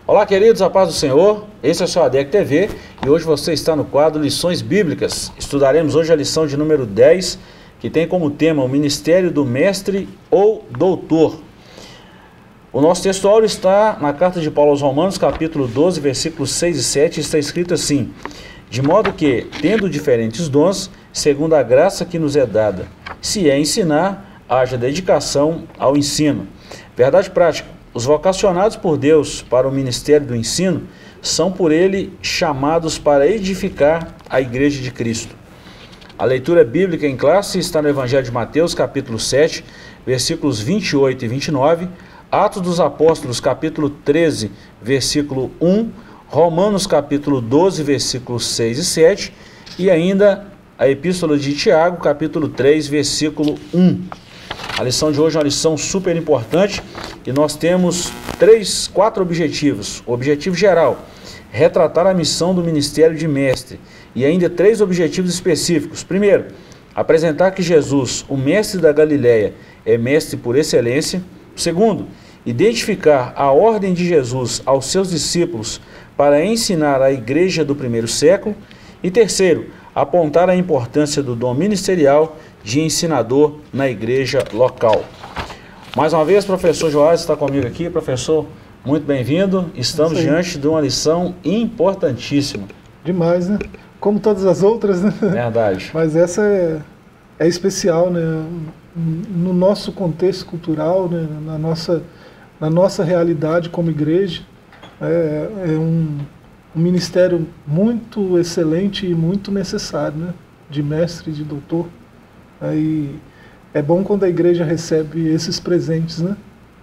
Olá, queridos, a paz do Senhor. Esse é o seu ADEC TV e hoje você está no quadro Lições Bíblicas. Estudaremos hoje a lição de número 10, que tem como tema o ministério do mestre ou doutor. O nosso textuário está na carta de Paulo aos Romanos, capítulo 12, versículos 6 e 7, está escrito assim: de modo que, tendo diferentes dons, segundo a graça que nos é dada, se é ensinar, haja dedicação ao ensino. Verdade prática: os vocacionados por Deus para o ministério do ensino são por ele chamados para edificar a igreja de Cristo. A leitura bíblica em classe está no Evangelho de Mateus, capítulo 7, versículos 28 e 29, Atos dos Apóstolos, capítulo 13, versículo 1, Romanos, capítulo 12, versículos 6 e 7, e ainda a Epístola de Tiago, capítulo 3, versículo 1. A lição de hoje é uma lição super importante e nós temos quatro objetivos. O objetivo geral: retratar a missão do ministério de mestre, e ainda 3 objetivos específicos. Primeiro, apresentar que Jesus, o mestre da Galileia, é mestre por excelência. Segundo, identificar a ordem de Jesus aos seus discípulos para ensinar a igreja do primeiro século. E terceiro, apontar a importância do dom ministerial de ensinador na igreja local. Mais uma vez, professor Joás está comigo aqui. Professor, muito bem-vindo. Estamos diante de uma lição importantíssima. Demais, né? Como todas as outras, né? Verdade. Mas essa é especial, né? No nosso contexto cultural, né? Na nossa realidade como igreja, é um ministério muito excelente e muito necessário, né? De mestre, de doutor. Aí é bom quando a igreja recebe esses presentes, né?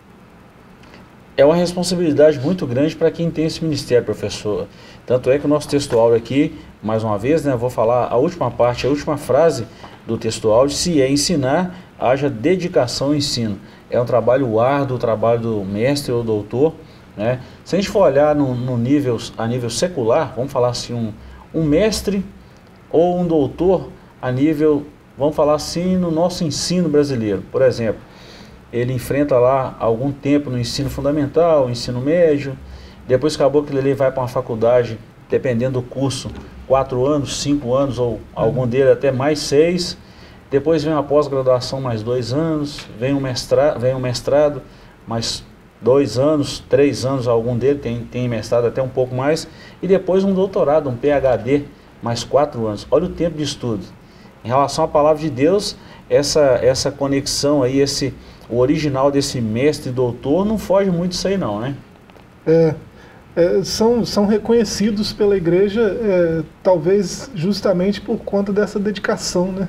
É uma responsabilidade muito grande para quem tem esse ministério, professor. Tanto é que o nosso textual aqui, mais uma vez, né, vou falar a última parte, a última frase do textual: se é ensinar, haja dedicação ao ensino. É um trabalho árduo, o trabalho do mestre ou doutor, né? Se a gente for olhar a nível secular, vamos falar assim, um mestre ou um doutor a nível, vamos falar assim, no nosso ensino brasileiro. Por exemplo, ele enfrenta lá algum tempo no ensino fundamental, ensino médio, depois acabou que ele vai para uma faculdade, dependendo do curso, 4 anos, 5 anos, ou algum dele até mais 6, depois vem uma pós-graduação mais 2 anos, vem um mestrado mais 2 anos, 3 anos, algum dele tem mestrado até um pouco mais, e depois um doutorado, um PhD, mais 4 anos. Olha o tempo de estudo. Em relação à palavra de Deus, essa conexão aí, o original desse mestre e doutor não foge muito disso aí não, né? São reconhecidos pela igreja, talvez justamente por conta dessa dedicação, né?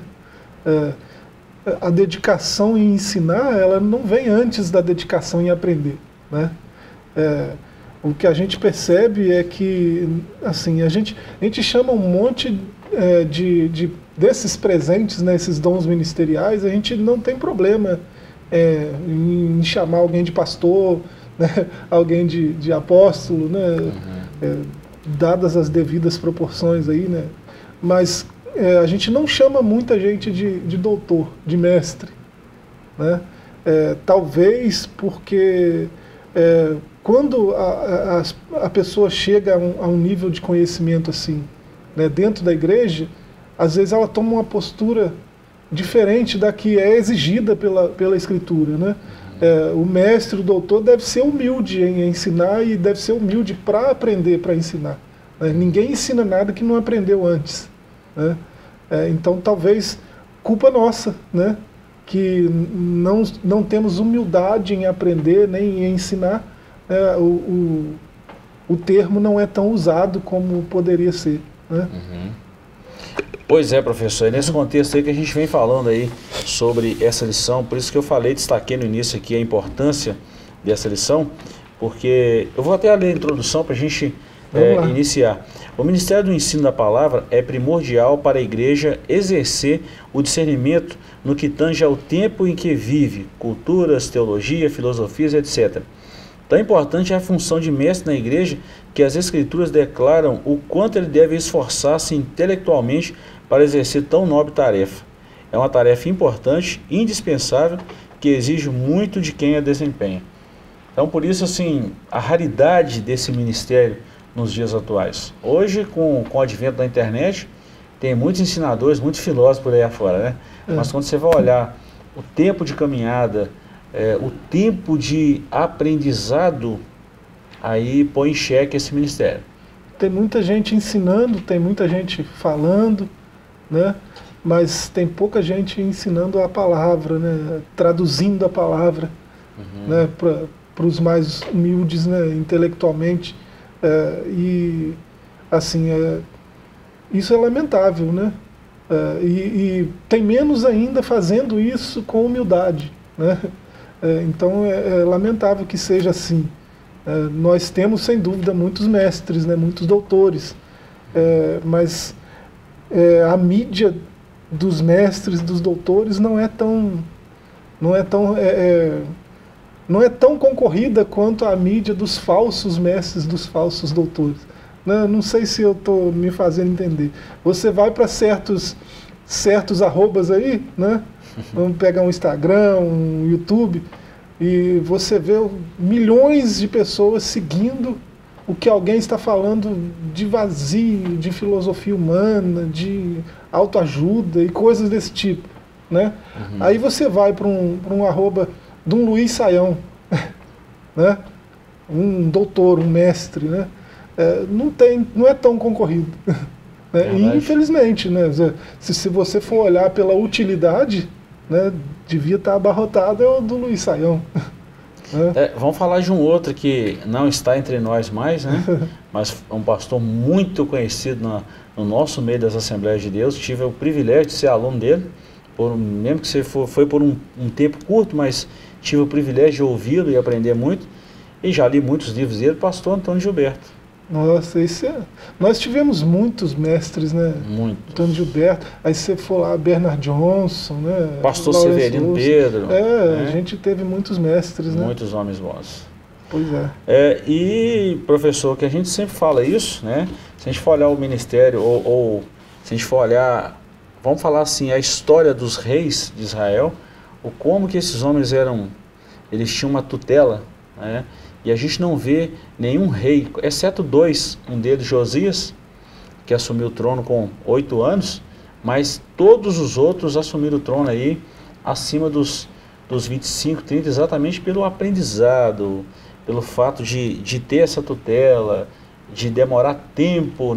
A dedicação em ensinar, ela não vem antes da dedicação em aprender, né? O que a gente percebe é que, assim, a gente chama um monte desses presentes, né, esses dons ministeriais, a gente não tem problema em chamar alguém de pastor, né, alguém de apóstolo, né, dadas as devidas proporções aí, né, mas a gente não chama muita gente de doutor, de mestre, né, talvez porque quando a pessoa chega a um nível de conhecimento assim, né, dentro da igreja, às vezes ela toma uma postura diferente da que é exigida pela Escritura, né? O mestre, o doutor deve ser humilde em ensinar e deve ser humilde para aprender, para ensinar, né? Ninguém ensina nada que não aprendeu antes, né? Então talvez culpa nossa, né? Que não temos humildade em aprender nem em ensinar. O termo não é tão usado como poderia ser, né? Pois é, professor, é nesse contexto aí que a gente vem falando aí sobre essa lição, por isso que eu destaquei no início aqui a importância dessa lição, porque eu vou até ler a introdução para a gente iniciar. O ministério do ensino da palavra é primordial para a igreja exercer o discernimento no que tange ao tempo em que vive, culturas, teologia, filosofias, etc. Tão importante é a função de mestre na igreja que as Escrituras declaram o quanto ele deve esforçar-se intelectualmente para exercer tão nobre tarefa. É uma tarefa importante, indispensável, que exige muito de quem a desempenha. Então, por isso, assim, a raridade desse ministério nos dias atuais. Hoje, com o advento da internet, tem muitos ensinadores, muitos filósofos por aí afora, né? Mas quando você vai olhar o tempo de caminhada, o tempo de aprendizado, aí põe em xeque esse ministério. Tem muita gente ensinando, tem muita gente falando, né? Mas tem pouca gente ensinando a palavra, né? Traduzindo a palavra, né? Para os mais humildes, né? Intelectualmente. E assim, isso é lamentável, né? E tem menos ainda fazendo isso com humildade, né? Então é lamentável que seja assim. Nós temos, sem dúvida, muitos mestres, né? Muitos doutores, mas a mídia dos mestres, dos doutores, não é tão concorrida quanto a mídia dos falsos mestres, dos falsos doutores. Não sei se eu estou me fazendo entender. Você vai para certos arrobas aí, né? Vamos pegar um Instagram, um YouTube, e você vê milhões de pessoas seguindo o que alguém está falando de vazio, de filosofia humana, de autoajuda e coisas desse tipo, né? Aí você vai para um arroba de um Luiz Saião, né? Um doutor, um mestre, né? Não é tão concorrido. Né? E, infelizmente, né? Se você for olhar pela utilidade, né? Devia estar abarrotado é o do Luiz Saião. Vamos falar de um outro que não está entre nós mais, né? Mas é um pastor muito conhecido no nosso meio das Assembleias de Deus. Tive o privilégio de ser aluno dele, mesmo que foi por um tempo curto, mas tive o privilégio de ouvi-lo e aprender muito. E já li muitos livros dele, pastor Antônio Gilberto. Nossa, nós tivemos muitos mestres, né? Muito. Antônio Gilberto, aí você for lá, Bernard Johnson, né? Pastor Severino Pedro. A gente teve muitos mestres, né? Muitos homens bons. Pois é. E, professor, que a gente sempre fala isso, né? Se a gente for olhar o ministério, ou se a gente for olhar, vamos falar assim, a história dos reis de Israel, como que esses homens eles tinham uma tutela, né? E a gente não vê nenhum rei, exceto dois, um deles Josias, que assumiu o trono com 8 anos, mas todos os outros assumiram o trono aí acima dos 25, 30, exatamente pelo aprendizado, pelo fato de ter essa tutela, de demorar tempo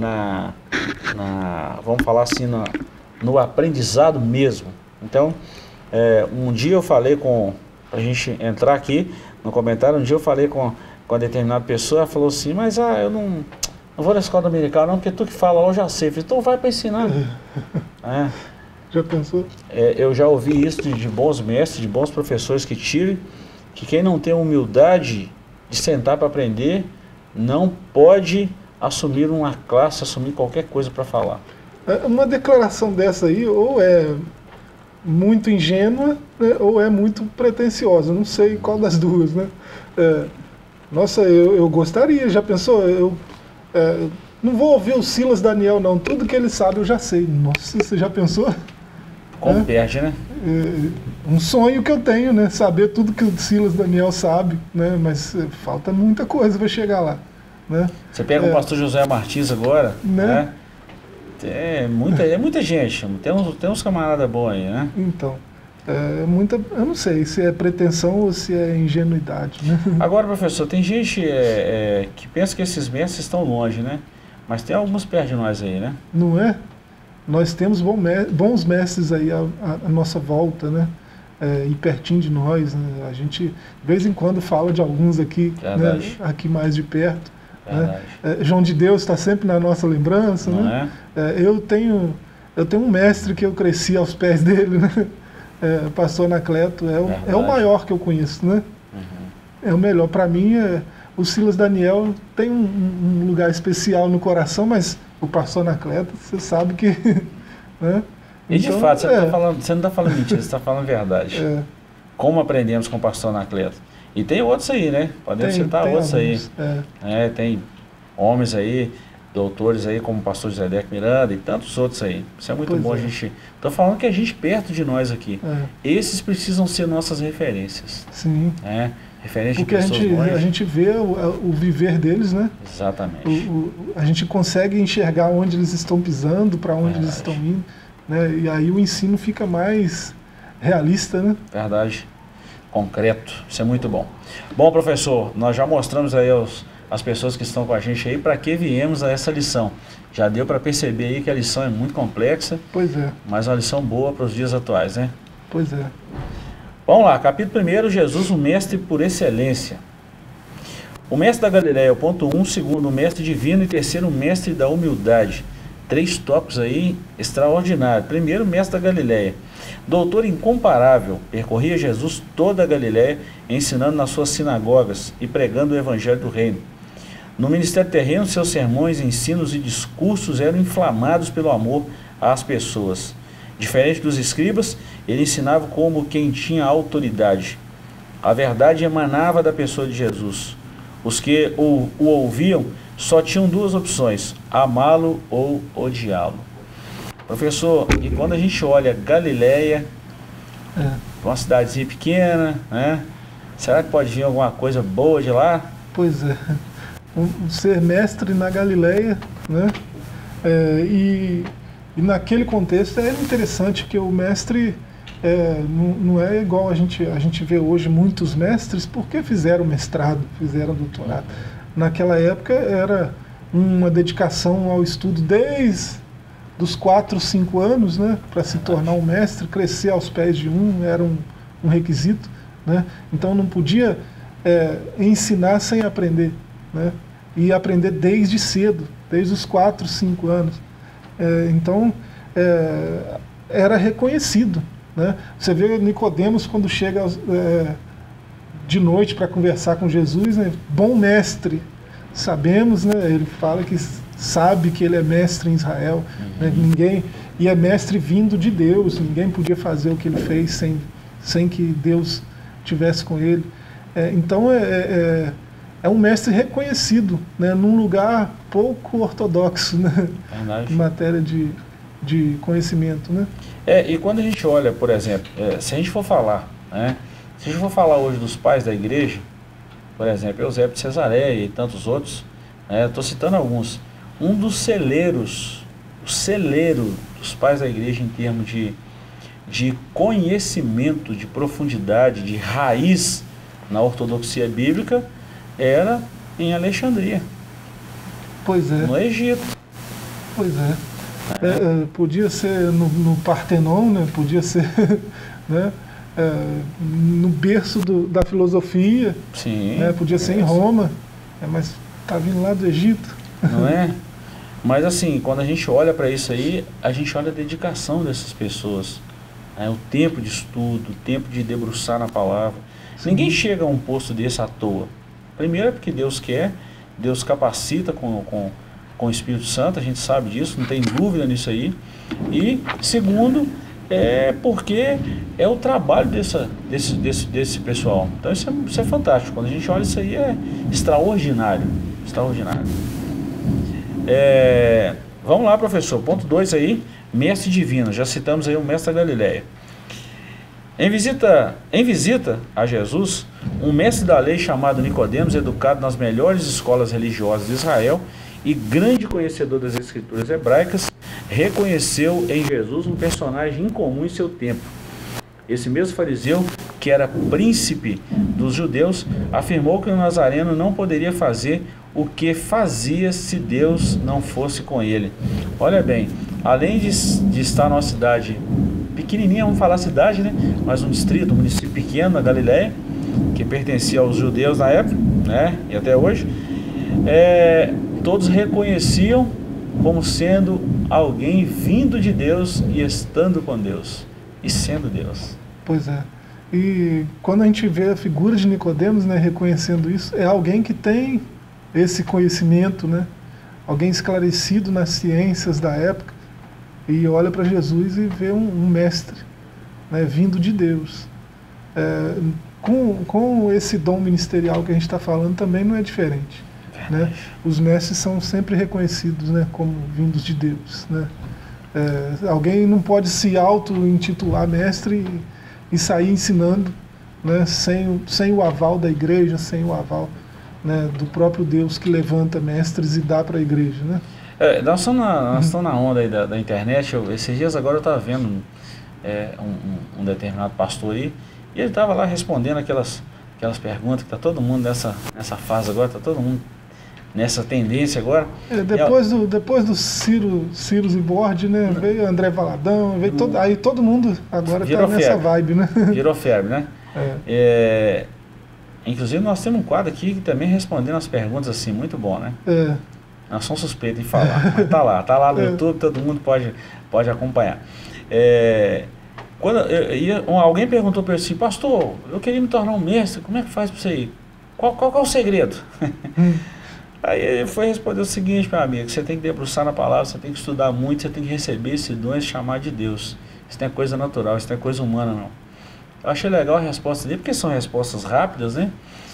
vamos falar assim, no aprendizado mesmo. Então, um dia eu falei a gente entrar aqui no comentário, um dia eu falei com determinada pessoa, ela falou assim, mas eu não vou na escola dominical não, porque tu que fala lá eu já sei. Eu falei, então vai para ensinar. Já pensou? Eu já ouvi isso de bons mestres, de bons professores que quem não tem humildade de sentar para aprender, não pode assumir uma classe, assumir qualquer coisa para falar. Uma declaração dessa aí, ou é muito ingênua, né, ou é muito pretensiosa, não sei qual das duas, né? Nossa, eu gostaria, já pensou? Não vou ouvir o Silas Daniel não, tudo que ele sabe eu já sei. Nossa, você já pensou? Como perde, né? Um sonho que eu tenho, né? Saber tudo que o Silas Daniel sabe, né? Mas falta muita coisa para chegar lá, né? Você pega o pastor José Martins agora, né? É muita gente, tem uns camaradas bons aí, né? Então, eu não sei se é pretensão ou se é ingenuidade, né? Agora, professor, tem gente que pensa que esses mestres estão longe, né? Mas tem alguns perto de nós aí, né? Não é? Nós temos bons mestres aí à nossa volta, né? E pertinho de nós, né? A gente, de vez em quando, fala de alguns aqui, né? Aqui mais de perto. Né? João de Deus está sempre na nossa lembrança, não né? Eu tenho um mestre que eu cresci aos pés dele, né? Pastor Anacleto, é o maior que eu conheço, né? É o melhor. Para mim, o Silas Daniel tem um lugar especial no coração, mas o pastor Anacleto, você sabe que... né? E de fato, você não está falando mentira, você está falando verdade. Como aprendemos com o pastor Anacleto. E tem outros aí, né? Podemos citar outros alguns, aí. Tem homens aí, doutores aí, como o pastor José Deco Miranda e tantos outros aí. Isso é muito bom a gente... Estou falando que a gente perto de nós aqui. Esses precisam ser nossas referências. Sim. referência porque de pessoas a gente vê o viver deles, né? Exatamente. A gente consegue enxergar onde eles estão pisando, para onde Verdade. eles estão indo, né? E aí o ensino fica mais realista, né? Verdade. Concreto. Isso é muito bom. Bom, professor, nós já mostramos aí as pessoas que estão com a gente aí para que viemos a essa lição. Já deu para perceber aí que a lição é muito complexa, Pois é, mas uma lição boa para os dias atuais, né? pois é. Vamos lá, capítulo 1, Jesus, o mestre por excelência. O mestre da Galileia, o ponto 1, segundo, o mestre divino e terceiro, o mestre da humildade. 3 tópicos aí extraordinários. Primeiro, o mestre da Galileia. Doutor incomparável, percorria Jesus toda a Galileia, ensinando nas suas sinagogas e pregando o evangelho do reino. No ministério terreno, seus sermões, ensinos e discursos eram inflamados pelo amor às pessoas. Diferente dos escribas, ele ensinava como quem tinha autoridade. A verdade emanava da pessoa de Jesus. Os que o ouviam só tinham 2 opções: amá-lo ou odiá-lo. Professor, e quando a gente olha Galileia, uma cidadezinha pequena, né? Será que pode vir alguma coisa boa de lá? Pois é. Ser mestre na Galileia, né? E naquele contexto é interessante que o mestre não é igual a gente vê hoje muitos mestres porque fizeram mestrado, fizeram doutorado. Naquela época era uma dedicação ao estudo desde dos 4, 5 anos, né, para se tornar um mestre, crescer aos pés de era um requisito, né? Então não podia ensinar sem aprender, né? E aprender desde cedo, desde os 4, 5 anos. Então era reconhecido, né? Você vê Nicodemos quando chega de noite para conversar com Jesus, né? Bom mestre, sabemos, né? Ele fala que sabe que ele é mestre em Israel, né? E é mestre vindo de Deus, ninguém podia fazer o que ele fez sem que Deus tivesse com ele. Então é um mestre reconhecido, né? Num lugar pouco ortodoxo, né? Em matéria de conhecimento, né? E quando a gente olha, por exemplo, se a gente for falar, né? Se a gente for falar hoje dos pais da igreja, por exemplo, Eusébio de Cesareia e tantos outros, estou citando alguns. Um dos celeiros, o celeiro dos pais da igreja em termos de conhecimento, de profundidade, de raiz na ortodoxia bíblica, era em Alexandria. Pois é. No Egito. Pois é. Podia ser no Partenon, né? Podia ser né? No berço da filosofia. Sim. Né? Podia ser em Roma, mas está vindo lá do Egito. Não é? Mas assim, quando a gente olha para isso aí, a gente olha a dedicação dessas pessoas, né? O tempo de estudo, o tempo de debruçar na palavra. Sim. Ninguém chega a um posto desse à toa. Primeiro é porque Deus quer, Deus capacita com o Espírito Santo, a gente sabe disso, não tem dúvida nisso aí. E segundo, porque é o trabalho desse pessoal. Então isso é fantástico. Quando a gente olha isso aí, é extraordinário. Extraordinário. Vamos lá, professor. Ponto 2 aí, mestre divino. Já citamos aí o mestre da Galileia. Em visita a Jesus, um mestre da lei chamado Nicodemos, educado nas melhores escolas religiosas de Israel e grande conhecedor das escrituras hebraicas, reconheceu em Jesus um personagem incomum em seu tempo. Esse mesmo fariseu, que era príncipe dos judeus, afirmou que o nazareno não poderia fazer o que fazia se Deus não fosse com ele. Olha bem, além de estar numa cidade pequenininha, vamos falar cidade, né? Mas um distrito, um município pequeno na Galileia, que pertencia aos judeus na época, né? E até hoje, todos reconheciam como sendo alguém vindo de Deus e estando com Deus e sendo Deus. Pois é. E quando a gente vê a figura de Nicodemos, né, reconhecendo isso, é alguém que tem esse conhecimento, né? Alguém esclarecido nas ciências da época e olha para Jesus e vê um mestre, né, vindo de Deus. Com esse dom ministerial que a gente está falando também não é diferente, né? Os mestres são sempre reconhecidos, né, como vindos de Deus, né? Alguém não pode se auto-intitular mestre e sair ensinando, né, sem o aval da igreja, sem o aval, né, do próprio Deus que levanta mestres e dá para a igreja, né? Nós estamos na onda aí da internet. Esses dias agora eu estava vendo um determinado pastor aí, e ele estava lá respondendo aquelas perguntas que está todo mundo nessa fase agora, está todo mundo nessa tendência agora. Depois do Ciro Zibord, né, veio André Valadão, veio aí todo mundo agora está nessa vibe, né? Virou febre, né? Inclusive nós temos um quadro aqui que também respondendo as perguntas assim, muito bom, né? Nós somos suspeitos em falar, mas tá lá no YouTube, todo mundo pode acompanhar. Quando alguém perguntou para ele assim, pastor, eu queria me tornar um mestre, como é que faz para isso aí? Qual é o segredo? Aí ele foi responder o seguinte, meu amigo, você tem que debruçar na palavra, você tem que estudar muito, você tem que receber esse dom e chamar de Deus. Isso não é coisa natural, isso não é coisa humana, não. Eu achei legal a resposta dele, porque são respostas rápidas, né?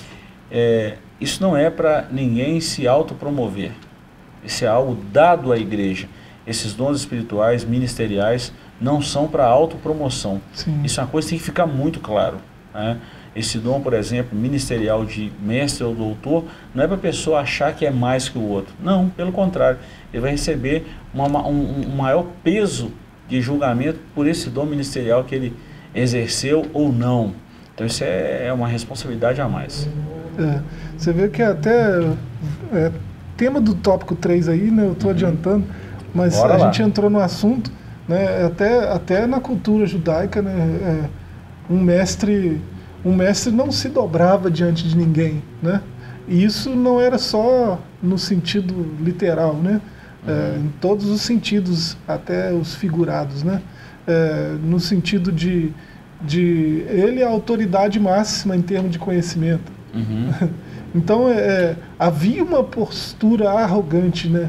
Isso não é para ninguém se autopromover. Isso é algo dado à igreja. Esses dons espirituais, ministeriais, não são para autopromoção. Sim. Isso é uma coisa que tem que ficar muito claro, né? Esse dom, por exemplo, ministerial de mestre ou doutor, não é para a pessoa achar que é mais que o outro. Não, pelo contrário. Ele vai receber um maior peso de julgamento por esse dom ministerial que ele exerceu ou não. Então isso é uma responsabilidade a mais. Você vê que até tema do tópico 3 aí, né, eu estou adiantando, mas Bora a lá. gente entrou no assunto, né, até na cultura judaica, né, um mestre não se dobrava diante de ninguém, né? E isso não era só no sentido literal, né? Em todos os sentidos, até os figurados, né? No sentido de ele é a autoridade máxima em termos de conhecimento. Então havia uma postura arrogante, né?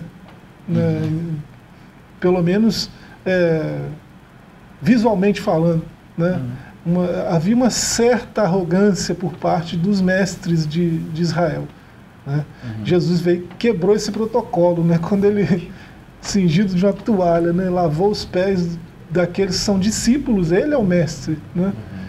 Pelo menos visualmente falando, né? Havia uma certa arrogância por parte dos mestres de Israel, né? Jesus veio, quebrou esse protocolo, né? Quando ele, cingido de uma toalha, né, lavou os pés daqueles que são discípulos, ele é o mestre, né?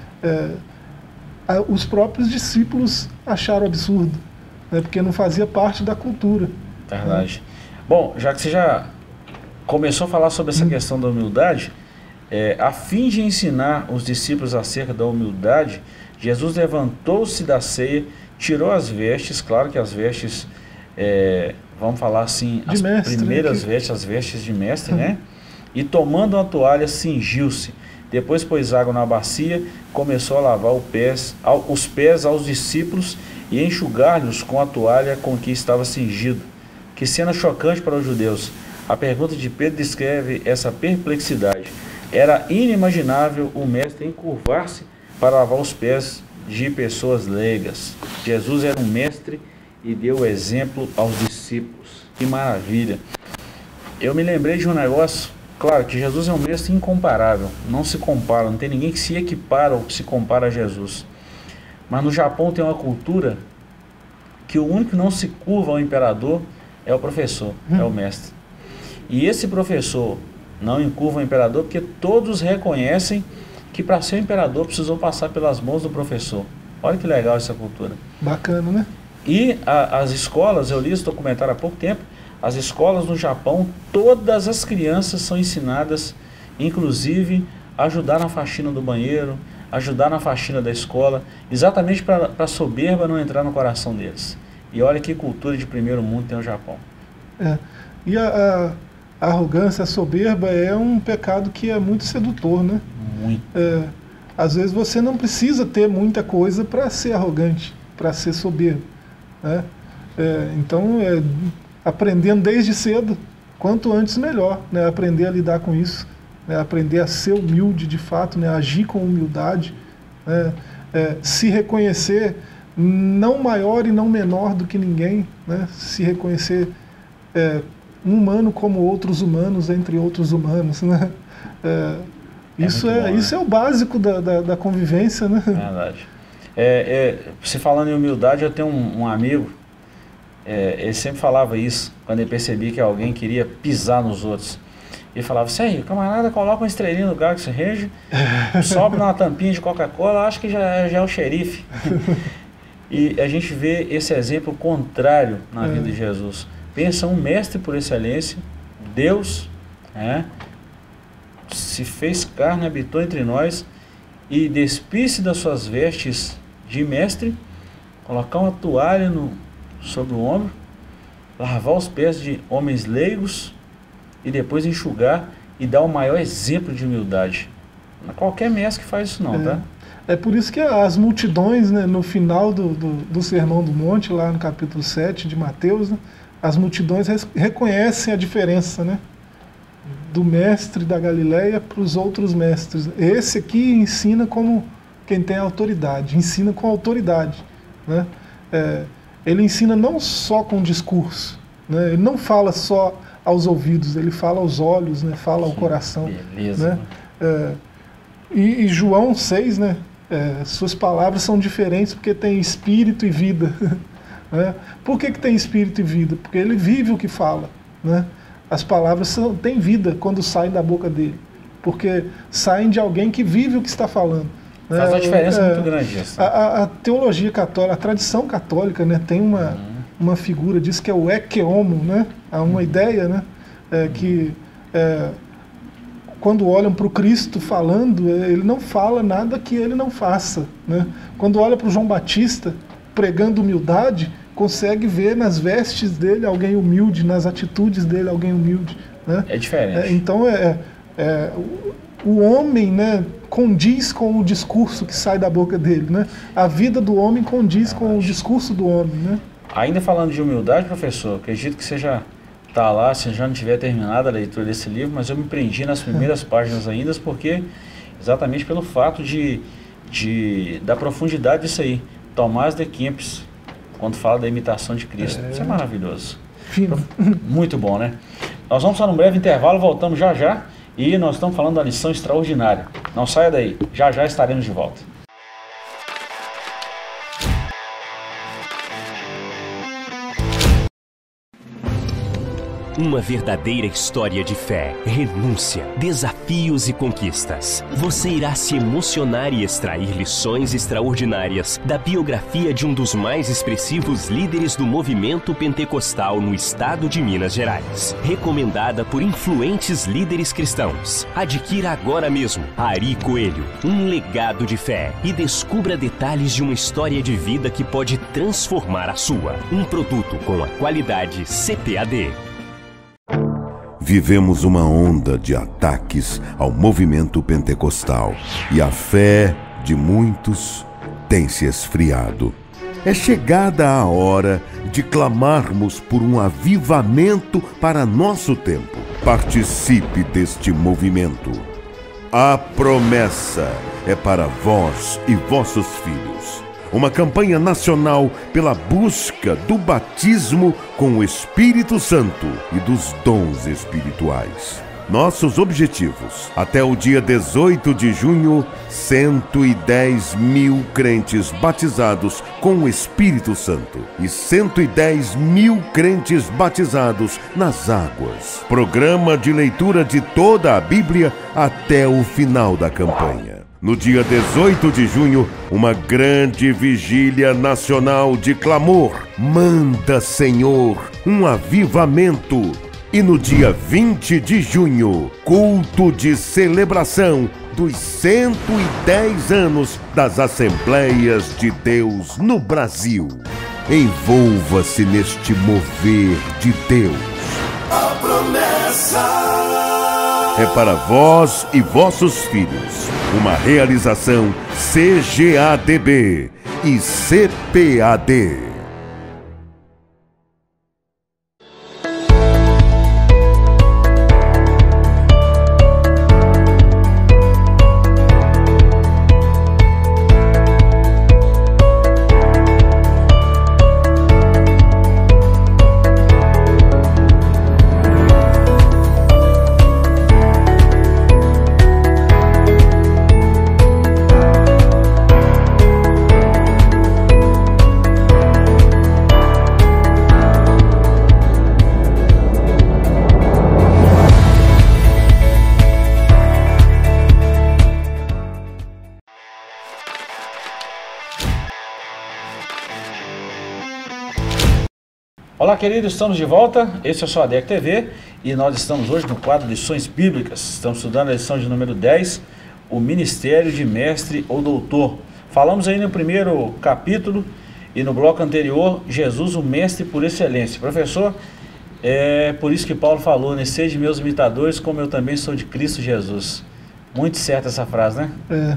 Os próprios discípulos acharam absurdo, né? Porque não fazia parte da cultura. Verdade. Bom, já que você já começou a falar sobre essa questão da humildade, a fim de ensinar os discípulos acerca da humildade, Jesus levantou-se da ceia, tirou as vestes, claro que as vestes, vamos falar assim, as primeiras vestes, as vestes de mestre, né? E tomando uma toalha, cingiu-se. Depois pôs água na bacia, começou a lavar os pés aos discípulos e enxugar-lhes com a toalha com que estava cingido. Que cena chocante para os judeus. A pergunta de Pedro descreve essa perplexidade. Era inimaginável o mestre encurvar-se para lavar os pés de pessoas leigas. Jesus era um mestre e deu exemplo aos discípulos. Que maravilha! Eu me lembrei de um negócio, claro que Jesus é um mestre incomparável, não se compara, não tem ninguém que se equipara ou que se compara a Jesus. Mas no Japão tem uma cultura que o único que não se curva ao imperador é o professor, é o mestre. E esse professor não encurva o imperador porque todos reconhecem que para ser imperador precisou passar pelas mãos do professor. Olha que legal essa cultura. Bacana, né? E as escolas, eu li esse documentário há pouco tempo, as escolas no Japão, todas as crianças são ensinadas, inclusive, a ajudar na faxina do banheiro, ajudar na faxina da escola, exatamente para a soberba não entrar no coração deles. E olha que cultura de primeiro mundo tem o Japão. E a arrogância, a soberba é um pecado que é muito sedutor, né? Muito. Às vezes você não precisa ter muita coisa para ser arrogante, para ser soberbo, né? Então, aprendendo desde cedo, quanto antes melhor, né? Aprender a lidar com isso, né? Aprender a ser humilde de fato, né? Agir com humildade, né? Se reconhecer não maior e não menor do que ninguém, né? Se reconhecer um humano como outros humanos, entre outros humanos, né? Isso é o básico da convivência, né? Verdade. Você falando em humildade, eu tenho um amigo, ele sempre falava isso, quando ele percebia que alguém queria pisar nos outros. Ele falava assim, aí, camarada, coloca uma estrelinha no Galaxy Range, sobe numa tampinha de Coca-Cola, acho que já é o xerife. E a gente vê esse exemplo contrário na vida de Jesus. Pensa um mestre por excelência, Deus, se fez carne, habitou entre nós e despisse das suas vestes de mestre, colocar uma toalha sobre o ombro, lavar os pés de homens leigos e depois enxugar e dar o maior exemplo de humildade. Não é qualquer mestre que faz isso não, tá? É por isso que as multidões, né, no final do Sermão do Monte, lá no capítulo 7 de Mateus, né, as multidões reconhecem a diferença, né, do mestre da Galileia para os outros mestres. Esse aqui ensina como quem tem autoridade, ensina com autoridade, né? Ele ensina não só com discurso, né? Ele não fala só aos ouvidos, ele fala aos olhos, né? Fala ao coração. Beleza. Né? E João 6, né? Suas palavras são diferentes porque tem espírito e vida. Né? Por que tem espírito e vida? Porque ele vive o que fala, né? As palavras têm vida quando saem da boca dele, porque saem de alguém que vive o que está falando. Faz uma diferença muito grande isso. A teologia católica, a tradição católica, né, tem uma figura disso que é o ecce homo, né? Há uma ideia, né, que quando olham para o Cristo falando, ele não fala nada que ele não faça, né? Quando olha para o João Batista pregando humildade, consegue ver nas vestes dele alguém humilde, nas atitudes dele alguém humilde, né? É diferente. Então o homem, né, condiz com o discurso que sai da boca dele, né? A vida do homem condiz com o discurso do homem, né? Ainda falando de humildade, professor, acredito que você já está lá, se já não tiver terminado a leitura desse livro, mas eu me prendi nas primeiras páginas ainda, porque exatamente pelo fato da profundidade disso aí. Tomás de Kempis, quando fala da imitação de Cristo. Isso é maravilhoso. Fino. Muito bom, né? Nós vamos para um breve intervalo, voltamos já já. E nós estamos falando da lição extraordinária. Não saia daí, já já estaremos de volta. Uma verdadeira história de fé, renúncia, desafios e conquistas. Você irá se emocionar e extrair lições extraordinárias da biografia de um dos mais expressivos líderes do movimento pentecostal no estado de Minas Gerais. Recomendada por influentes líderes cristãos. Adquira agora mesmo Ari Coelho, um legado de fé, e descubra detalhes de uma história de vida que pode transformar a sua. Um produto com a qualidade CPAD. Vivemos uma onda de ataques ao movimento pentecostal e a fé de muitos tem se esfriado. É chegada a hora de clamarmos por um avivamento para nosso tempo. Participe deste movimento. A promessa é para vós e vossos filhos. Uma campanha nacional pela busca do batismo com o Espírito Santo e dos dons espirituais. Nossos objetivos: até o dia 18 de junho, 110 mil crentes batizados com o Espírito Santo e 110 mil crentes batizados nas águas. Programa de leitura de toda a Bíblia até o final da campanha. No dia 18 de junho, uma grande vigília nacional de clamor. Manda, Senhor, um avivamento. E no dia 20 de junho, culto de celebração dos 110 anos das Assembleias de Deus no Brasil. Envolva-se neste mover de Deus. A promessa é para vós e vossos filhos. Uma realização CGADB e CPAD. Olá, queridos, estamos de volta. Esse é o SOADEC TV e nós estamos hoje no quadro Lições Bíblicas. Estamos estudando a lição de número 10, o Ministério de Mestre ou Doutor. Falamos aí no primeiro capítulo e no bloco anterior, Jesus, o Mestre por excelência. Professor, é por isso que Paulo falou, né? Sede meus imitadores, como eu também sou de Cristo Jesus. Muito certa essa frase, né?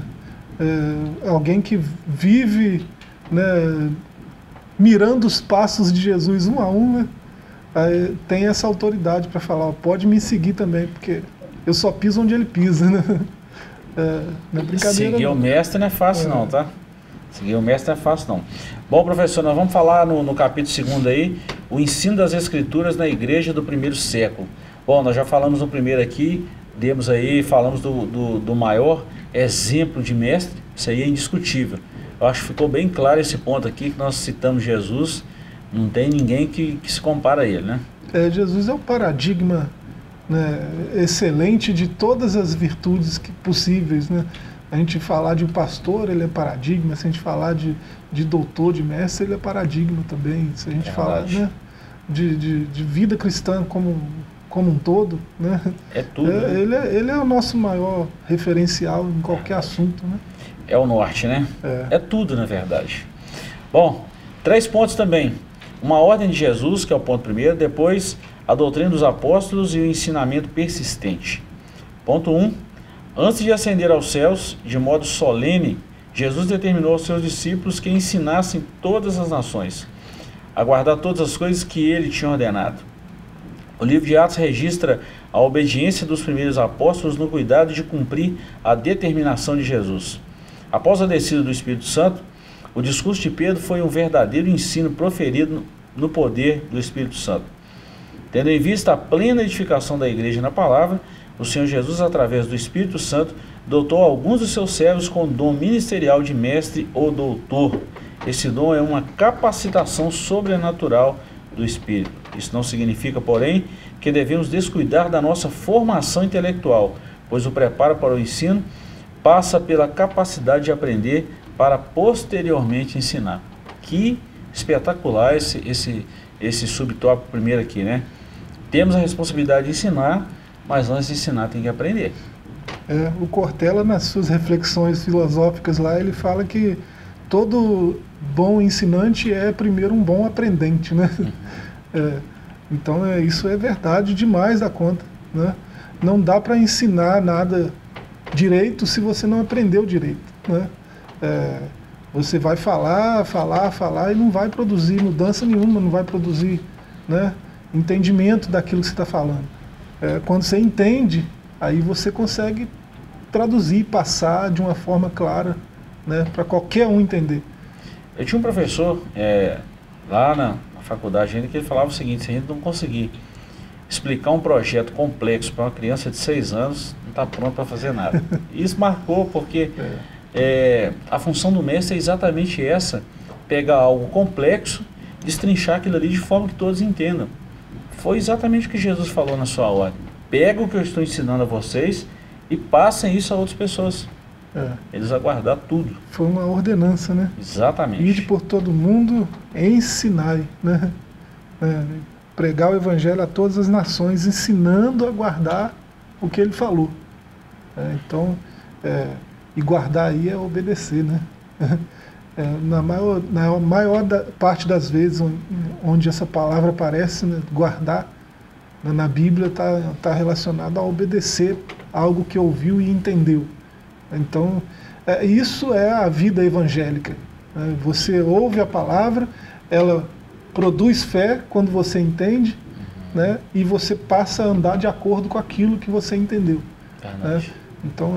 Alguém que vive, né, mirando os passos de Jesus um a um, né? Tem essa autoridade para falar, ó, pode me seguir também, porque eu só piso onde ele pisa, né? Não é brincadeira. Seguir o mestre não é fácil não, tá? Seguir o mestre não é fácil não. Bom, professor, nós vamos falar no capítulo 2 aí, o ensino das Escrituras na igreja do primeiro século. Bom, nós já falamos no primeiro aqui, falamos do maior exemplo de mestre, isso aí é indiscutível. Eu acho que ficou bem claro esse ponto aqui, que nós citamos Jesus, não tem ninguém que se compara a ele, né? Jesus é o paradigma, né, excelente de todas as virtudes possíveis, né? A gente falar de pastor, ele é paradigma. Se a gente falar de doutor, de mestre, ele é paradigma também. Se a gente falar, né, de vida cristã como um todo, né? É tudo. Ele é o nosso maior referencial em qualquer assunto, né? É o norte, né? É tudo, na verdade. Bom, 3 pontos também. Uma ordem de Jesus, que é o ponto primeiro. Depois, a doutrina dos apóstolos e o ensinamento persistente. Ponto 1. Antes de ascender aos céus, de modo solene, Jesus determinou aos seus discípulos que ensinassem todas as nações a guardar todas as coisas que ele tinha ordenado. O livro de Atos registra a obediência dos primeiros apóstolos no cuidado de cumprir a determinação de Jesus. Após a descida do Espírito Santo, o discurso de Pedro foi um verdadeiro ensino proferido no poder do Espírito Santo. Tendo em vista a plena edificação da igreja na palavra, o Senhor Jesus, através do Espírito Santo, dotou alguns dos seus servos com o dom ministerial de mestre ou doutor. Esse dom é uma capacitação sobrenatural do Espírito. Isso não significa, porém, que devemos descuidar da nossa formação intelectual, pois o preparo para o ensino passa pela capacidade de aprender para posteriormente ensinar. Que espetacular esse subtópico primeiro aqui, né? Temos a responsabilidade de ensinar, mas antes de ensinar tem que aprender. O Cortella, nas suas reflexões filosóficas lá, ele fala que todo bom ensinante é primeiro um bom aprendente, né? Então isso é verdade demais da conta, né? Não dá para ensinar nada direito se você não aprendeu direito, né? Você vai falar e não vai produzir mudança nenhuma, não vai produzir, né, entendimento daquilo que você está falando. Quando você entende, aí você consegue traduzir, passar de uma forma clara, né, para qualquer um entender. Eu tinha um professor lá na faculdade ainda, que ele falava o seguinte: se a gente não conseguir explicar um projeto complexo para uma criança de 6 anos, não está pronto para fazer nada. Isso marcou, porque a função do mestre é exatamente essa: pegar algo complexo, destrinchar aquilo ali de forma que todos entendam. Foi exatamente o que Jesus falou na sua ordem: pega o que eu estou ensinando a vocês e passem isso a outras pessoas. Eles aguardar tudo. Foi uma ordenança, né? Exatamente. Ide por todo mundo, ensinai, né? Pregar o evangelho a todas as nações, ensinando a guardar o que ele falou. Então, e guardar aí é obedecer, né? Na maior parte das vezes onde essa palavra aparece, né, guardar, na Bíblia está relacionado a obedecer algo que ouviu e entendeu. Então, isso é a vida evangélica. Você ouve a palavra, ela produz fé quando você entende, né, e você passa a andar de acordo com aquilo que você entendeu. Né? Então,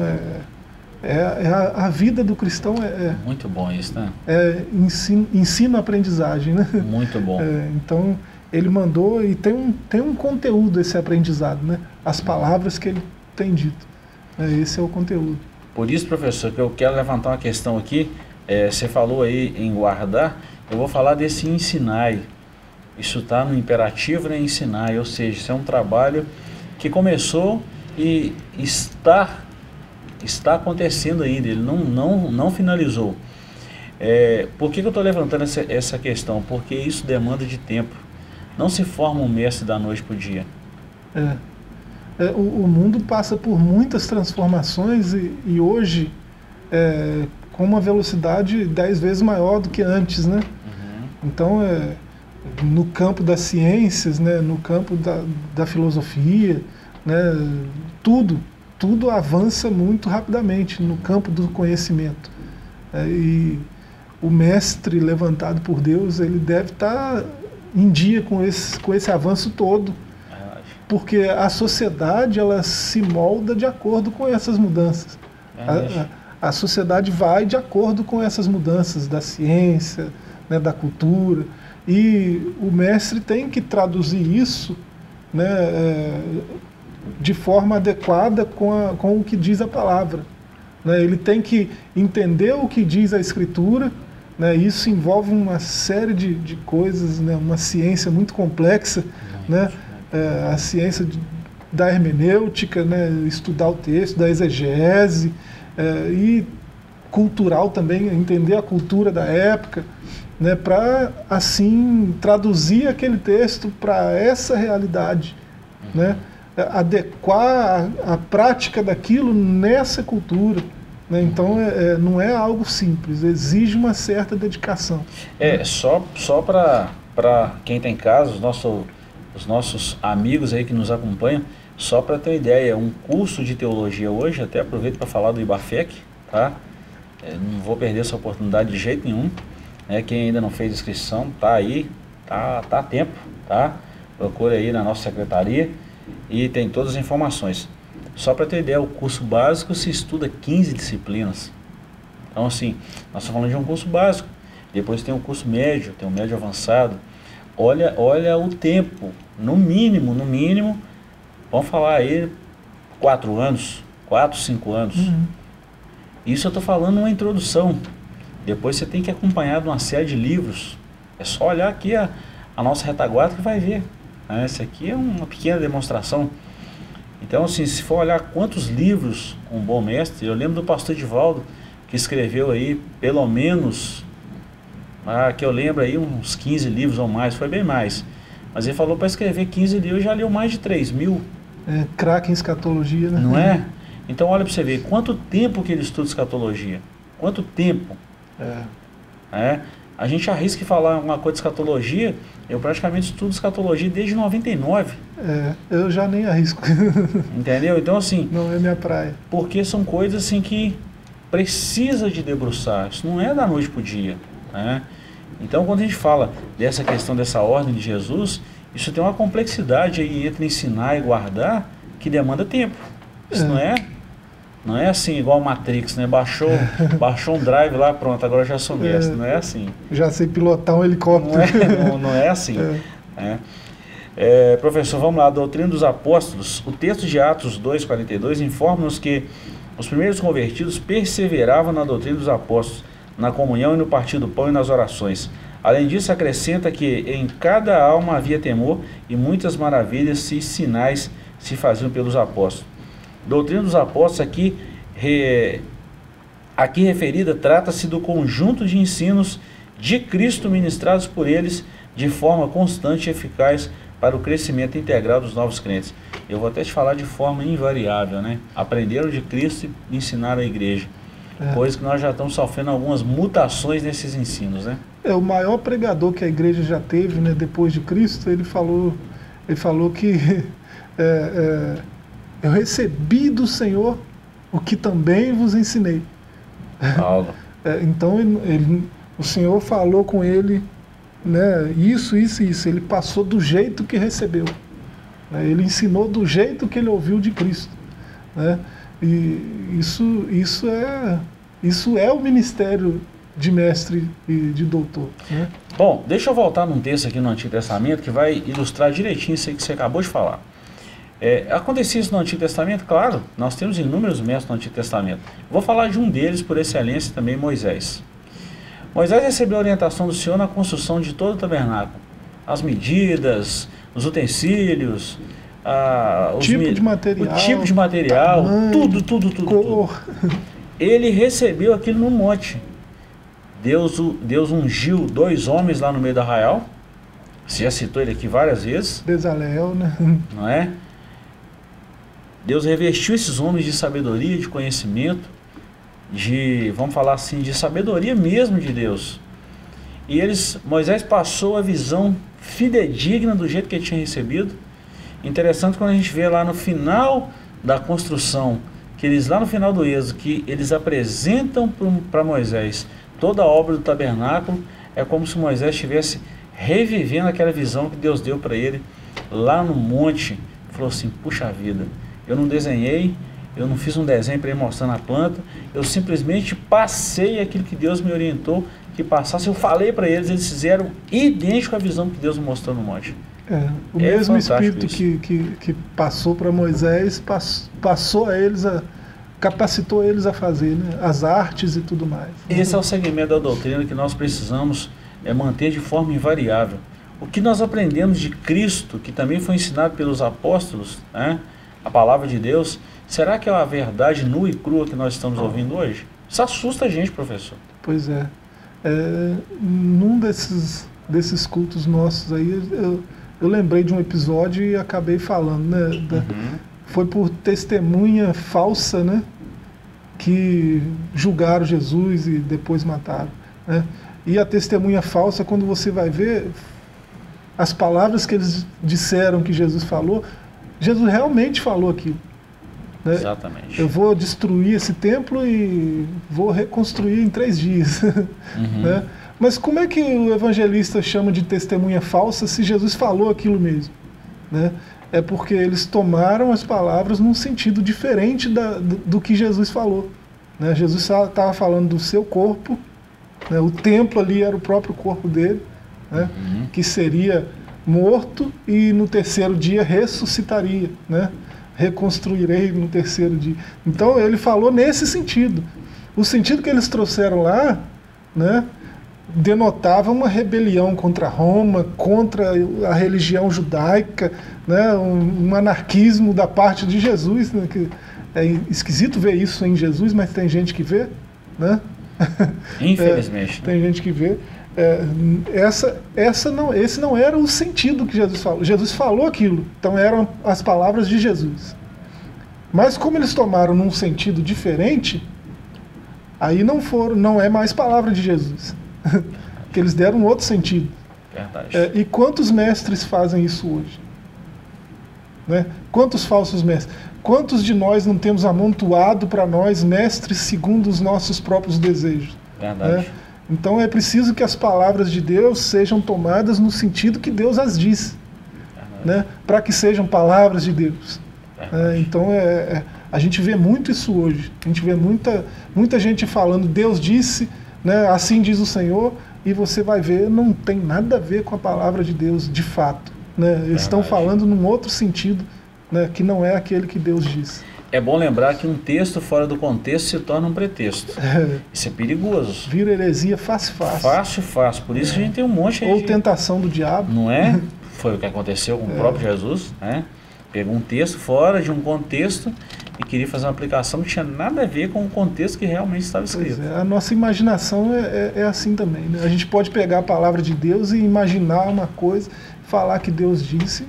a vida do cristão muito bom isso, né? Ensino-aprendizagem, né? Muito bom. Então, ele mandou, e tem um conteúdo esse aprendizado, né? As palavras que ele tem dito. Esse é o conteúdo. Por isso, professor, que eu quero levantar uma questão aqui. Você falou aí em guardar, eu vou falar desse ensinai. Isso está no imperativo, né? Ensinai, ou seja, isso é um trabalho que começou e está acontecendo ainda, ele não finalizou. Por que eu estou levantando essa questão? Porque isso demanda de tempo. Não se forma um mestre da noite para o dia. O mundo passa por muitas transformações e hoje com uma velocidade 10 vezes maior do que antes, né? Então, no campo das ciências, né, no campo da filosofia, né, tudo avança muito rapidamente no campo do conhecimento. E o mestre levantado por Deus, ele deve estar em dia com esse avanço todo, porque a sociedade ela se molda de acordo com essas mudanças. A sociedade vai de acordo com essas mudanças da ciência, né, da cultura, e o mestre tem que traduzir isso, né, de forma adequada com o que diz a palavra. Né? Ele tem que entender o que diz a Escritura, né? Isso envolve uma série de coisas, né? Uma ciência muito complexa, né? A ciência da hermenêutica, né? Estudar o texto, da exegese, e cultural também, entender a cultura da época, né? Para assim traduzir aquele texto para essa realidade, né? Adequar a prática daquilo nessa cultura, né? Então não é algo simples, exige uma certa dedicação. Só para quem tem casa, os nossos amigos aí que nos acompanham, só para ter uma ideia, um curso de teologia hoje, até aproveito para falar do IBAFEC, tá? Não vou perder essa oportunidade de jeito nenhum, né? Quem ainda não fez inscrição, tá aí, tá a tempo, tá? Procura aí na nossa secretaria e tem todas as informações. Só para ter ideia, o curso básico se estuda 15 disciplinas. Então assim, nós estamos falando de um curso básico. Depois tem um curso médio, tem um médio avançado. Olha o tempo, no mínimo, vamos falar aí 4 anos, 4, 5 anos. Isso eu estou falando uma introdução. Depois você tem que acompanhar de uma série de livros. É só olhar aqui a nossa retaguarda que vai ver. Essa aqui é uma pequena demonstração. Então, assim, se for olhar quantos livros um bom mestre, eu lembro do pastor Edivaldo, que escreveu aí, pelo menos, que eu lembro aí, uns 15 livros ou mais, foi bem mais. Mas ele falou para escrever 15 livros, já leu mais de 3.000. Craque em escatologia, né? Não é? Então, olha para você ver, quanto tempo que ele estuda escatologia? Quanto tempo? A gente arrisca falar uma coisa de escatologia, eu praticamente estudo escatologia desde 99. Eu já nem arrisco. Entendeu? Então assim... Não é minha praia. Porque são coisas assim que precisa de debruçar, isso não é da noite para o dia, né? Então quando a gente fala dessa questão dessa ordem de Jesus, isso tem uma complexidade aí entre ensinar e guardar que demanda tempo. Isso não é assim igual Matrix, né? Baixou um drive lá, pronto, agora já sou mestre. Não é assim. Já sei pilotar um helicóptero. Não é assim. Professor, vamos lá, a doutrina dos apóstolos. O texto de Atos 2:42 informa-nos que os primeiros convertidos perseveravam na doutrina dos apóstolos, na comunhão e no partir do pão e nas orações. Além disso, acrescenta que em cada alma havia temor e muitas maravilhas e sinais se faziam pelos apóstolos. Doutrina dos apóstolos aqui referida trata-se do conjunto de ensinos de Cristo ministrados por eles de forma constante e eficaz para o crescimento integral dos novos crentes. Eu vou até te falar de forma invariável, né? Aprenderam de Cristo e ensinaram a igreja. Coisa que nós já estamos sofrendo algumas mutações nesses ensinos, né? O maior pregador que a igreja já teve, né, depois de Cristo, ele falou que eu recebi do Senhor o que também vos ensinei. Paulo. Então o Senhor falou com ele, né, isso. Ele passou do jeito que recebeu. Né, ele ensinou do jeito que ele ouviu de Cristo. Né, e isso é o ministério de mestre e de doutor. Né? Bom, deixa eu voltar num texto aqui no Antigo Testamento que vai ilustrar direitinho isso aí que você acabou de falar. Acontecia isso no Antigo Testamento? Claro, nós temos inúmeros mestres no Antigo Testamento. Vou falar de um deles, por excelência, também Moisés. Moisés recebeu a orientação do Senhor na construção de todo o tabernáculo. As medidas, os utensílios, o tipo de material, tamanho, tudo. Ele recebeu aquilo no monte. Deus ungiu 2 homens lá no meio do arraial, Você já citou ele aqui várias vezes. Bezalel, né? Não é? Deus revestiu esses homens de sabedoria, de conhecimento, vamos falar assim, de sabedoria mesmo de Deus. E Moisés passou a visão fidedigna do jeito que ele tinha recebido. Interessante quando a gente vê lá no final da construção, lá no final do Êxodo, que eles apresentam para Moisés toda a obra do tabernáculo, é como se Moisés estivesse revivendo aquela visão que Deus deu para ele lá no monte. Falou assim, puxa vida, eu não desenhei, eu não fiz um desenho para ir mostrando a planta, eu simplesmente passei aquilo que Deus me orientou que passasse, eu falei para eles, eles fizeram idêntico à visão que Deus me mostrou no monte. O mesmo Espírito que passou para Moisés, passou a eles, capacitou eles a fazer, né? As artes e tudo mais. Esse é o segmento da doutrina que nós precisamos manter de forma invariável. O que nós aprendemos de Cristo, que também foi ensinado pelos apóstolos, né? A palavra de Deus, será que é a verdade nua e crua que nós estamos ouvindo hoje? Isso assusta a gente, professor. Pois é. Num desses cultos nossos aí, eu lembrei de um episódio e acabei falando, né? Foi por testemunha falsa, né? Que julgaram Jesus e depois mataram, né? E a testemunha falsa, quando você vai ver as palavras que eles disseram que Jesus falou, Jesus realmente falou aquilo, né? Exatamente. Eu vou destruir esse templo e vou reconstruir em 3 dias. Né? Mas como é que o evangelista chama de testemunha falsa se Jesus falou aquilo mesmo? Né? É porque eles tomaram as palavras num sentido diferente do que Jesus falou. Né? Jesus estava falando do seu corpo, né? O templo ali era o próprio corpo dele, né? Que seria morto e no 3º dia ressuscitaria, né? Reconstruirei no 3º dia. Então ele falou nesse sentido. O sentido que eles trouxeram lá, né, denotava uma rebelião contra Roma, contra a religião judaica, né, um anarquismo da parte de Jesus, né, que é esquisito ver isso em Jesus, mas tem gente que vê, né? Infelizmente. Tem gente que vê. Esse não era o sentido que Jesus falou. Jesus falou aquilo, então eram as palavras de Jesus. Mas como eles tomaram num sentido diferente, aí não é mais palavra de Jesus. Que eles deram um outro sentido. Verdade. E quantos mestres fazem isso hoje? Né? Quantos falsos mestres? Quantos de nós não temos amontoado para nós mestres segundo os nossos próprios desejos? Verdade. Né? Então é preciso que as palavras de Deus sejam tomadas no sentido que Deus as diz, né? Para que sejam palavras de Deus. Então a gente vê muito isso hoje. A gente vê muita gente falando, Deus disse, né? Assim diz o Senhor, e você vai ver, não tem nada a ver com a palavra de Deus de fato. Né? Eles estão falando num outro sentido, né? Que não é aquele que Deus disse. É bom lembrar que um texto fora do contexto se torna um pretexto. Isso é perigoso. Vira heresia fácil. Fácil. Por isso que a gente tem um monte aí Ou tentação do diabo. Não é? Foi o que aconteceu com o próprio Jesus, né? Pegou um texto fora de um contexto e queria fazer uma aplicação que não tinha nada a ver com o contexto que realmente estava escrito. Pois é, a nossa imaginação é assim também, né? A gente pode pegar a palavra de Deus e imaginar uma coisa, falar que Deus disse.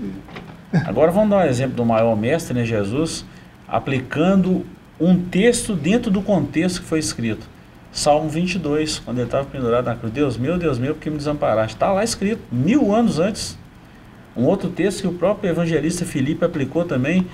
Agora vamos dar um exemplo do maior mestre, né, Jesus, aplicando um texto dentro do contexto que foi escrito. Salmo 22, quando ele estava pendurado na cruz. Deus meu, por que me desamparaste? Está lá escrito, 1000 anos antes. Um outro texto que o próprio evangelista Filipe aplicou também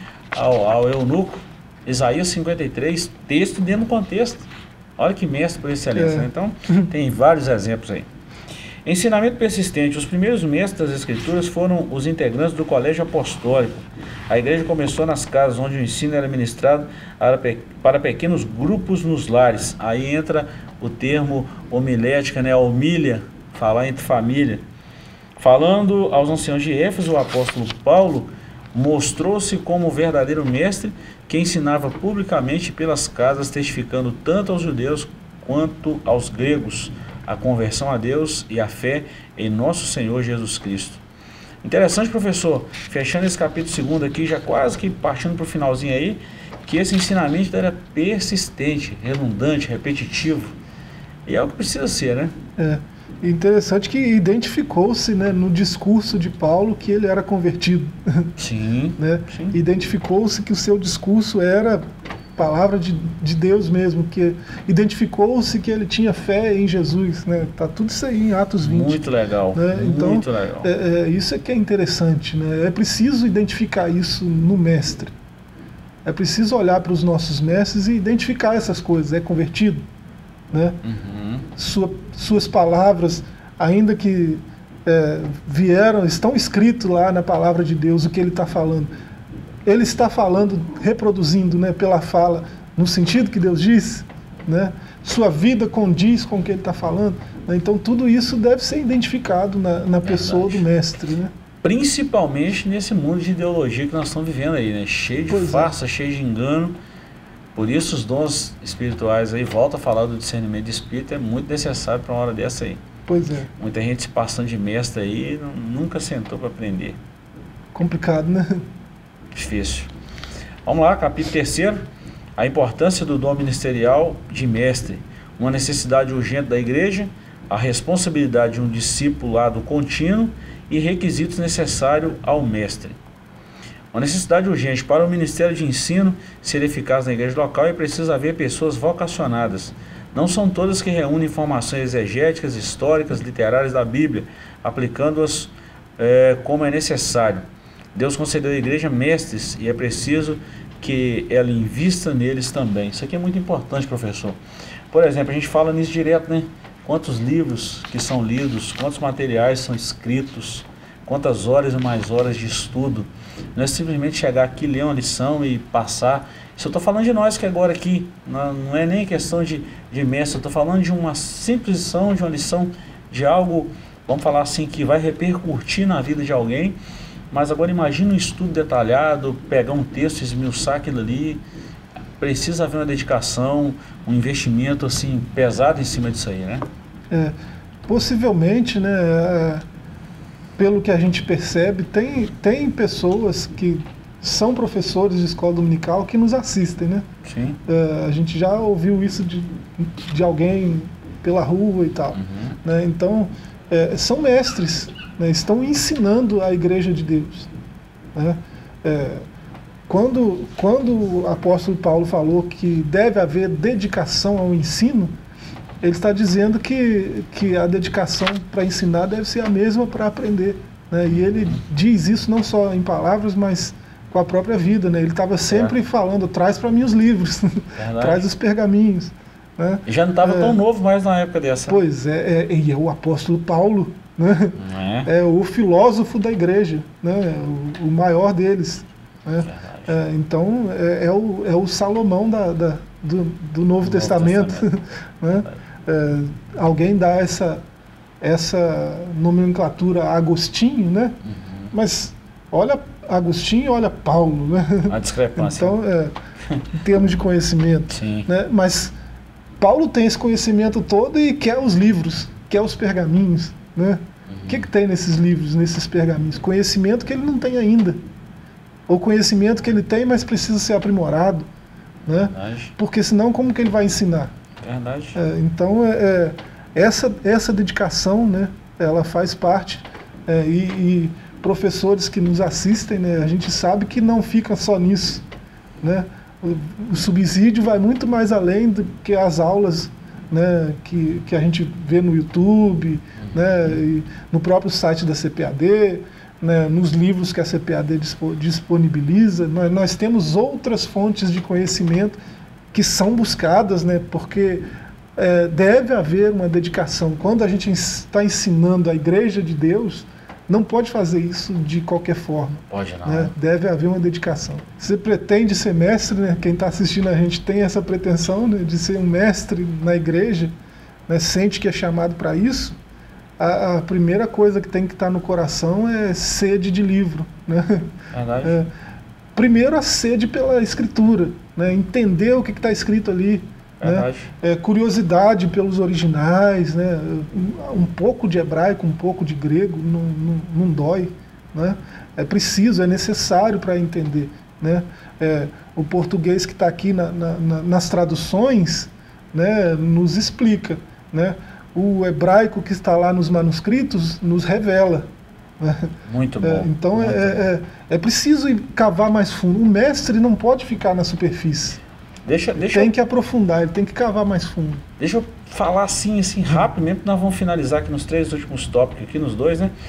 ao eunuco, Isaías 53, texto dentro do contexto. Olha que mestre por excelência. Então, tem vários exemplos aí. Ensinamento persistente. Os primeiros mestres das Escrituras foram os integrantes do colégio apostólico. A igreja começou nas casas onde o ensino era ministrado para pequenos grupos nos lares. Aí entra o termo homilética, né? A homília, falar entre família. Falando aos anciãos de Éfeso, o apóstolo Paulo mostrou-se como o verdadeiro mestre que ensinava publicamente pelas casas, testificando tanto aos judeus quanto aos gregos a conversão a Deus e a fé em nosso Senhor Jesus Cristo. Interessante, professor, fechando esse capítulo 2 aqui, já quase que partindo para o finalzinho aí, que esse ensinamento era persistente, redundante, repetitivo. E é o que precisa ser, né? Interessante que identificou-se, né, no discurso de Paulo que ele era convertido. Sim, né? sim. Identificou-se que o seu discurso era palavra de Deus mesmo, que identificou-se que ele tinha fé em Jesus, né? Tá tudo isso aí em Atos 20. Muito legal, né? Então, muito legal. Isso é que é interessante, né? É preciso identificar isso no mestre. É preciso olhar para os nossos mestres e identificar essas coisas. É convertido, né? Uhum. Suas palavras, ainda que estão escritos lá na palavra de Deus o que ele está falando. Ele está falando, reproduzindo, né, pela fala, no sentido que Deus diz, né? Sua vida condiz com o que ele está falando. Né? Então tudo isso deve ser identificado na pessoa do mestre, né? Principalmente nesse mundo de ideologia que nós estamos vivendo aí, né? Cheio de farsa, cheio de engano. Por isso os dons espirituais aí, volta a falar do discernimento de espírito, é muito necessário para uma hora dessa aí. Pois é. Muita gente se passando de mestre aí, nunca sentou para aprender. Complicado, né? Difícil. Vamos lá, capítulo 3, a importância do dom ministerial de mestre, uma necessidade urgente da igreja, a responsabilidade de um discipulado contínuo e requisitos necessários ao mestre. Uma necessidade urgente para o ministério de ensino ser eficaz na igreja local é preciso haver pessoas vocacionadas. Não são todas que reúnem informações exegéticas, históricas, literárias da Bíblia, aplicando-as como é necessário. Deus concedeu à igreja mestres e é preciso que ela invista neles também. Isso aqui é muito importante, professor. Por exemplo, a gente fala nisso direto, né? Quantos livros que são lidos, quantos materiais são escritos, quantas horas e mais horas de estudo. Não é simplesmente chegar aqui, ler uma lição e passar. Isso eu estou falando de nós que agora aqui, não é nem questão de mestre, eu estou falando de uma simples lição, de uma lição de algo, vamos falar assim, que vai repercutir na vida de alguém. Mas agora imagina um estudo detalhado, pegar um texto, esmiuçar aquilo ali. Precisa haver uma dedicação, um investimento assim pesado em cima disso aí, né? Possivelmente, né, pelo que a gente percebe, tem pessoas que são professores de escola dominical que nos assistem, né? Sim. A gente já ouviu isso de alguém pela rua e tal. Uhum. Né? Então, são mestres, né? Estão ensinando a igreja de Deus. Né? Quando o apóstolo Paulo falou que deve haver dedicação ao ensino, ele está dizendo que a dedicação para ensinar deve ser a mesma para aprender. Né? E ele diz isso não só em palavras, mas com a própria vida. Né? Ele estava sempre falando, traz para mim os livros, traz os pergaminhos. Né? E já não estava tão novo mais na época dessa. Pois e é o apóstolo Paulo, né? É o filósofo da igreja, né? O maior deles. Né? Então é o Salomão do Novo Testamento. Né? Alguém dá essa nomenclatura a Agostinho, né? Uhum. Mas olha Agostinho e olha Paulo, né? A discrepância. Então, em termos de conhecimento. Sim. Né? Mas Paulo tem esse conhecimento todo e quer os livros, quer os pergaminhos. Né? O que tem nesses livros, nesses pergaminhos? Conhecimento que ele não tem ainda. Ou conhecimento que ele tem, mas precisa ser aprimorado. Né? Porque senão como que ele vai ensinar? Verdade. Então essa dedicação, né, ela faz parte. E professores que nos assistem, né, a gente sabe que não fica só nisso. Né? O subsídio vai muito mais além do que as aulas, né, que a gente vê no YouTube, né, e no próprio site da CPAD, né, nos livros que a CPAD disponibiliza. Nós temos outras fontes de conhecimento que são buscadas, né, porque deve haver uma dedicação. Quando a gente está ensinando a Igreja de Deus, não pode fazer isso de qualquer forma. Pode não. Né? Deve haver uma dedicação. Você pretende ser mestre, né? Quem está assistindo a gente tem essa pretensão, né, de ser um mestre na igreja, né? Sente que é chamado para isso. A primeira coisa que tem que estar no coração é sede de livro. Né? Verdade. Primeiro a sede pela escritura, né? Entender o que está escrito ali. Né? Curiosidade pelos originais, né? Um pouco de hebraico, um pouco de grego não dói. Né? É preciso, é necessário para entender. Né? O português que está aqui nas traduções, né, nos explica. Né? o hebraico que está lá nos manuscritos nos revela. Muito bom. Então muito bom. É preciso cavar mais fundo. O mestre não pode ficar na superfície. Tem que aprofundar, ele tem que cavar mais fundo. Deixa eu falar assim rápido mesmo, nós vamos finalizar aqui nos 3 últimos tópicos, aqui nos 2, né?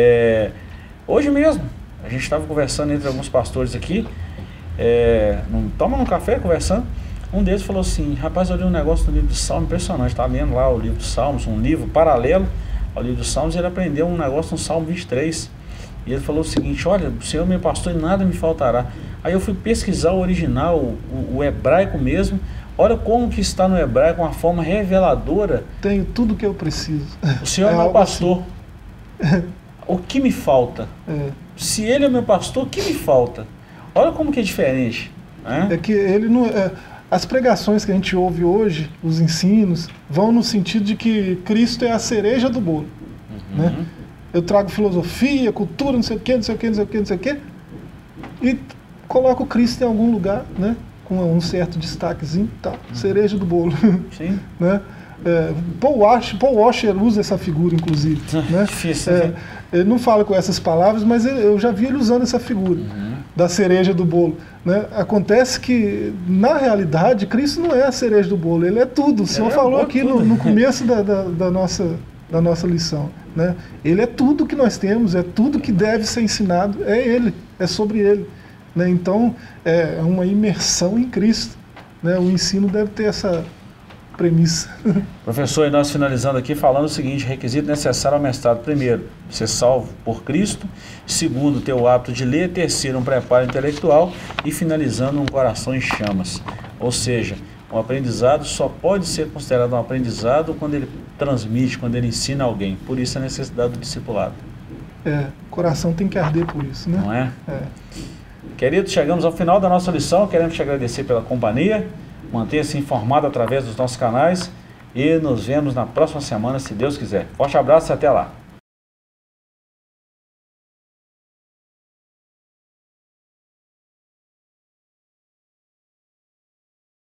Hoje mesmo, a gente estava conversando entre alguns pastores aqui, tomando um café, conversando, um deles falou assim, rapaz, eu li um negócio no livro de Salmos impressionante, estava lendo lá o livro de Salmos, um livro paralelo ao livro de Salmos, ele aprendeu um negócio no Salmo 23, e ele falou o seguinte, olha, o Senhor é meu pastor e nada me faltará. Aí eu fui pesquisar o original, o hebraico mesmo. Olha como que está no hebraico, uma forma reveladora. Tenho tudo que eu preciso. O Senhor é meu pastor. Assim. O que me falta? Se Ele é meu pastor, o que me falta? Olha como que é diferente. Né? É que ele não... as pregações que a gente ouve hoje, os ensinos, vão no sentido de que Cristo é a cereja do bolo. Né? Eu trago filosofia, cultura, não sei o quê, não sei o quê, não sei o quê, não sei o quê. E coloco Cristo em algum lugar, né? Com um certo destaquezinho, tá, cereja do bolo. Sim. Né? Paul Washer usa essa figura, inclusive. Né? Difícil, ele não fala com essas palavras, mas eu já vi ele usando essa figura da cereja do bolo. Né? Acontece que, na realidade, Cristo não é a cereja do bolo, ele é tudo. O Senhor falou aqui no começo da nossa lição. Né? Ele é tudo que nós temos, é tudo que deve ser ensinado, é Ele, é sobre Ele. Né? Então, é uma imersão em Cristo. Né? O ensino deve ter essa premissa. Professor, e nós finalizando aqui falando o seguinte, requisito necessário ao mestrado: primeiro, ser salvo por Cristo; segundo, ter o hábito de ler; terceiro, um preparo intelectual; e finalizando, um coração em chamas. Ou seja, um aprendizado só pode ser considerado um aprendizado quando ele transmite, quando ele ensina alguém. Por isso a necessidade do discipulado. O coração tem que arder por isso, né? Não é? Queridos, chegamos ao final da nossa lição. Queremos te agradecer pela companhia. Mantenha-se informado através dos nossos canais. E nos vemos na próxima semana, se Deus quiser. Forte abraço e até lá.